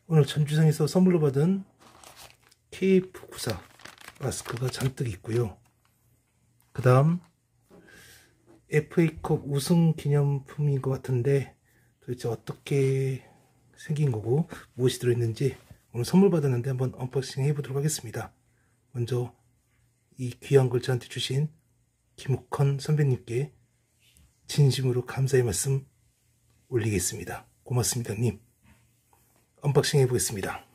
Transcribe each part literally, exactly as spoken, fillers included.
오늘 전주상에서 선물로 받은 케이에프 구십사 마스크가 잔뜩 있고요. 그 다음 에프에이컵 우승 기념품인 것 같은데 도대체 어떻게 생긴 거고 무엇이 들어있는지 오늘 선물 받았는데 한번 언박싱 해보도록 하겠습니다. 먼저 이 귀한 걸 저한테 주신 김욱헌 선배님께 진심으로 감사의 말씀 올리겠습니다. 고맙습니다 님. 언박싱 해보겠습니다.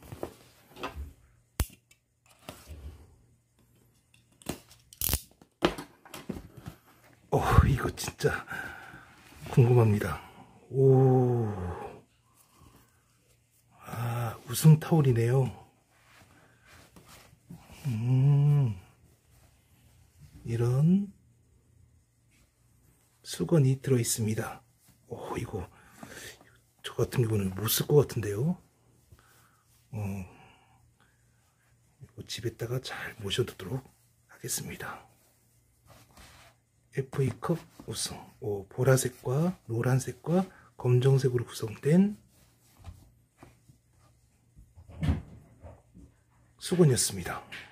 어, 이거 진짜 궁금합니다. 오, 아, 우승 타올이네요. 음, 이런 수건이 들어 있습니다. 오, 이거 저 같은 경우는 못 쓸 것 같은데요. 어, 이거 집에다가 잘 모셔두도록 하겠습니다. 에프에이컵 우승, 오, 보라색과 노란색과 검정색으로 구성된 수건이었습니다.